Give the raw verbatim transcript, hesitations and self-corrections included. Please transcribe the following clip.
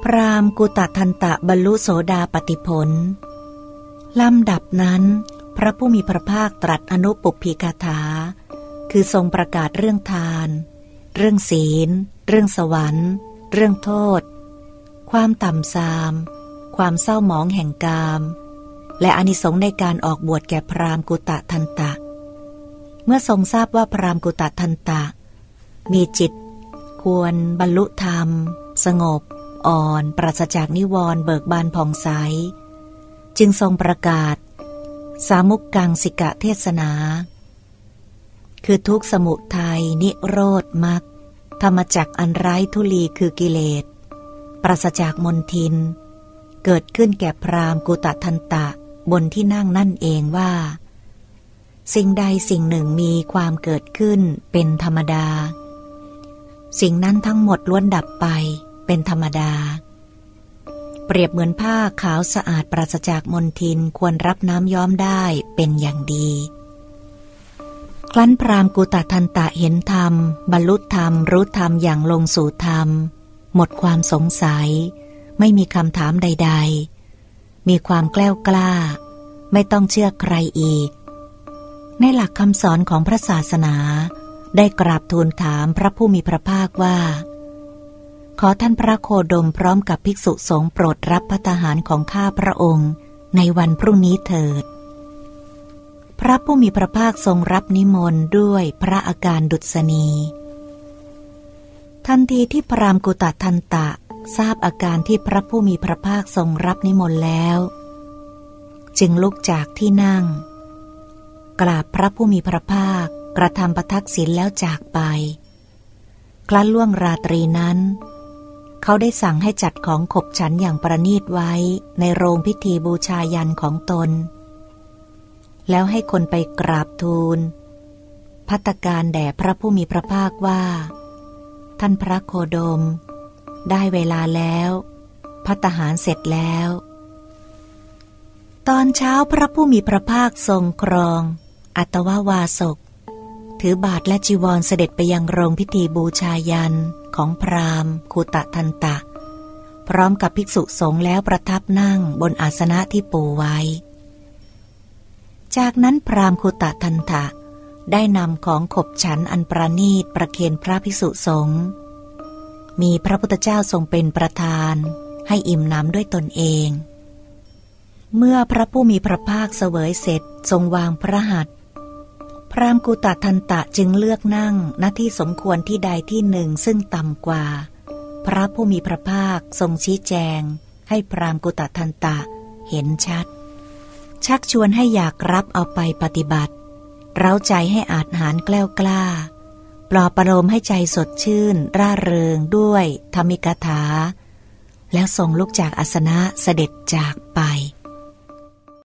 พราหมณ์กุตทันตะบรรลุโสดาปัตติผลลำดับนั้นพระผู้มีพระภาคตรัสอนุปุพพิกถาคือทรงประกาศเรื่องทานเรื่องศีลเรื่องสวรรค์เรื่องโทษความต่ำทรามความเศร้าหมองแห่งกามและอานิสงส์ในการออกบวชแก่พราหมณ์กุตทันตะเมื่อทรงทราบว่าพราหมณ์กุตทันตะมีจิตควรบรรลุธรรมสงบอ่อนปราศจากนิวรณ์เบิกบานผ่องใสจึงทรงประกาศสามุกกังสิกะเทศนาคือทุกข์สมุทัยนิโรธมรรคธรรมจักรอันไร้ทุลีคือกิเลสปราศจากมลทินเกิดขึ้นแก่พราหมณ์กุตทันตะบนที่นั่งนั่นเองว่าสิ่งใดสิ่งหนึ่งมีความเกิดขึ้นเป็นธรรมดาสิ่งนั้นทั้งหมดล้วนดับไปเป็นธรรมดาเปรียบเหมือนผ้าขาวสะอาดปราศจากมลทินควรรับน้ำย้อมได้เป็นอย่างดีครั้นพราหมณ์กุตทันตะเห็นธรรมบรรลุธรรมรู้ธรรมอย่างลงสู่ธรรมหมดความสงสัยไม่มีคำถามใดๆมีความแกล้วกล้าไม่ต้องเชื่อใครอีกในหลักคำสอนของพระศาสนาได้กราบทูลถามพระผู้มีพระภาคว่าขอท่านพระโคดมพร้อมกับภิกษุสงฆ์โปรดรับภัตตาหารของข้าพระองค์ในวันพรุ่งนี้เถิดพระผู้มีพระภาคทรงรับนิมนต์ด้วยพระอาการดุษณีทันทีที่พราหมณ์กุตทันตะทราบอาการที่พระผู้มีพระภาคทรงรับนิมนต์แล้วจึงลุกจากที่นั่งกราบพระผู้มีพระภาคกระทำประทักษิณแล้วจากไปครั้นล่วงราตรีนั้นเขาได้สั่งให้จัดของขบฉันอย่างประณีตไว้ในโรงพิธีบูชายันของตนแล้วให้คนไปกราบทูลภัตตาการแด่พระผู้มีพระภาคว่าท่านพระโคดมได้เวลาแล้วภัตตาหารเสร็จแล้วตอนเช้าพระผู้มีพระภาคทรงครองอัตววาสกถือบาตรและจีวรเสด็จไปยังโรงพิธีบูชายันของพราหมณ์กุตทันตะพร้อมกับภิกษุสงฆ์แล้วประทับนั่งบนอาสนะที่ปูไว้จากนั้นพราหมณ์กุตทันตะได้นำของขบฉันอันประณีตประเคนพระภิกษุสงฆ์มีพระพุทธเจ้าทรงเป็นประธานให้อิ่มน้ำด้วยตนเองเมื่อพระผู้มีพระภาคเสวยเสร็จทรงวางพระหัตถ์พราหมณ์กุตทันตะจึงเลือกนั่งณที่สมควรที่ใดที่หนึ่งซึ่งต่ำกว่าพระผู้มีพระภาคทรงชี้แจงให้พราหมณ์กุตทันตะเห็นชัดชักชวนให้อยากรับเอาไปปฏิบัติเร้าใจให้อาจหาญแกล้วกล้าปลอบประโลมให้ใจสดชื่นร่าเริงด้วยธรรมิกถาแล้วทรงลุกจากอาสนะเสด็จจากไป